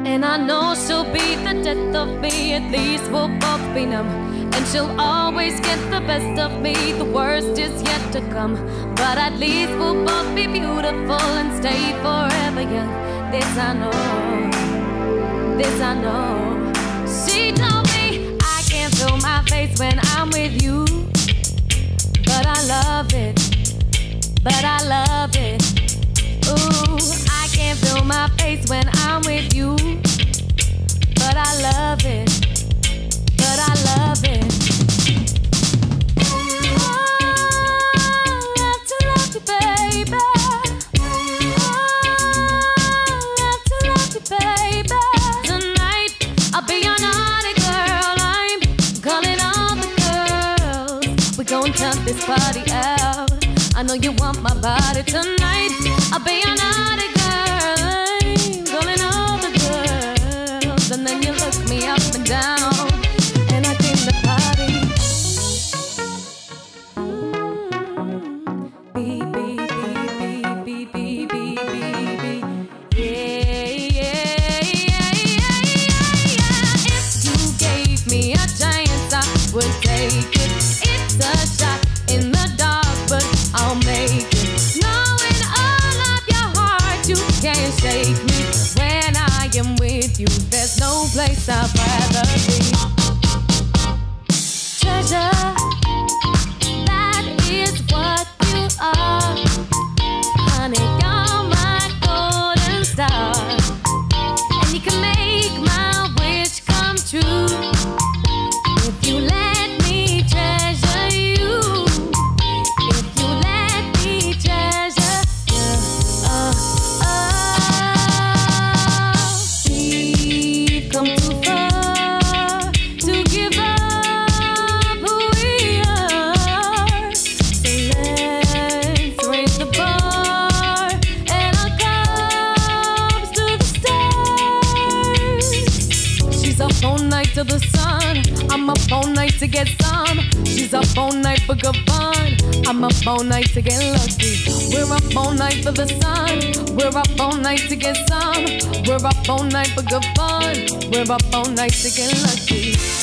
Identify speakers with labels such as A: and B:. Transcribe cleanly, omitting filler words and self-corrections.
A: And I know she'll be the death of me, at least we'll both be numb. And she'll always get the best of me, the worst is yet to come. But at least we'll both be beautiful and stay forever young. This I know, this I know. She told me I can't feel my face when I'm with you, but I love it, but I love it. Ooh, I can't feel my face when I'm with you, but I love it, but I love it. Turn this party out. I know you want my body tonight. I'll be your naughty girl. I'm calling all the girls, and then you look me up and down, and I came to party. Beep, beep, beep, beep, beep, beep, beep, beep. Yeah, yeah, yeah, yeah, yeah, yeah. If you gave me a chance, I would take it. It's a shot in the dark, but I'll make it. Knowing all of your heart, you can't shake me. When I am with you, there's no place I'd rather be. Treasure, that is what you are. Honey, you're my golden star, and you can make my wish come true if you let me treasure you. If you let me treasure you. We've come too far to give up who we are. So let's raise the bar and our cups to the stars. She's up all night till the sun. I'm up all night to get some. She's up all night for good fun. I'm up all night to get lucky. We're up all night for the sun. We're up all night to get some. We're up all night for good fun. We're up all night to get lucky.